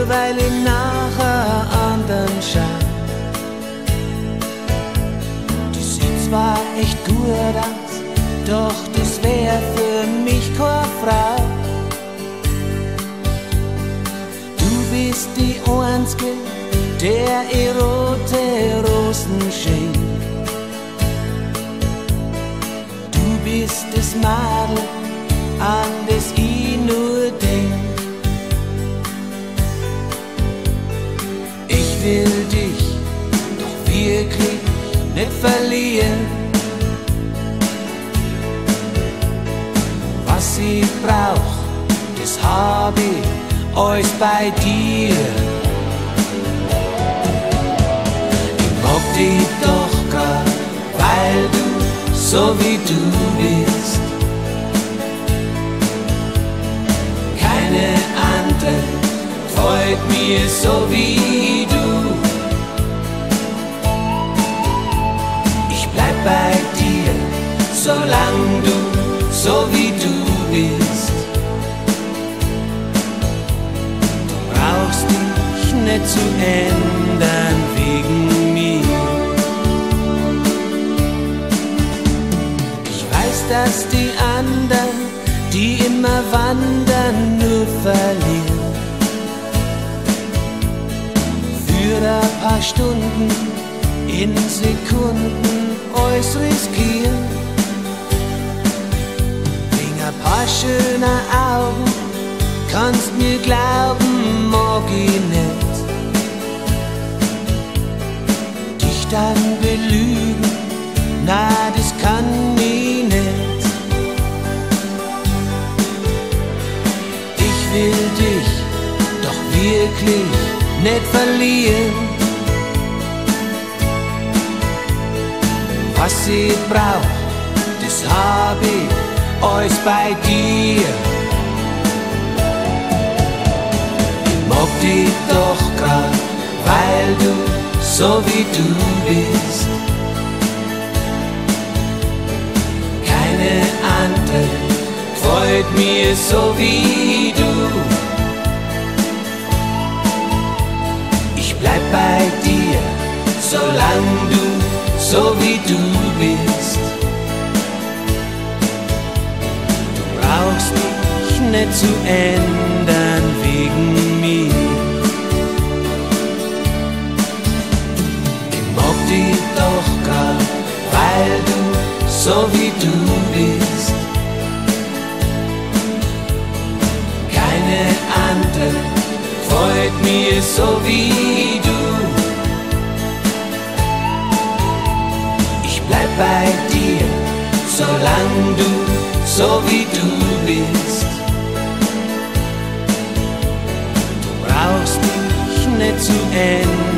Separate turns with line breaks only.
weil ich nachher anderen schau. Die sieht zwar echt gut aus, doch das wär für mich keine Frau. Du bist die Einzige, der rote Rosen schenkt. Du bist das Madel, an das ich nur denk. Ich will dich doch wirklich nicht verlieren. Was ich brauch, das hab ich alles bei dir. Ich mag dich doch grad, weil du so wie du bist. Keine andere freut mir so wie du. Ich bleib bei dir, solang du so wie du bist. Du brauchst dich nicht zu ändern wegen mir. Ich weiß, dass die anderen, die immer wandern, nur verlieren. Für ein paar Stunden, in Sekunden, alles riskieren. Wegen ein paar schöner Augen, kannst mir glauben, mag ich nicht. Dich dann belügen, na, das kann ich nicht. Ich will dich doch wirklich nicht verlieren. Was ich brauch, das hab ich alles bei dir. Ich mag dich doch grad, weil du so wie du bist. Keine andere freut mir so wie du. Ich bleib bei dir, solang du so wie du bist. Du brauchst dich nicht zu ändern wegen mir. Ich mag dich doch grad, weil du so wie du bist. Keine andere freut mir so wie du. Ich bleib bei dir, solang du so wie du bist. Du brauchst dich nicht zu ändern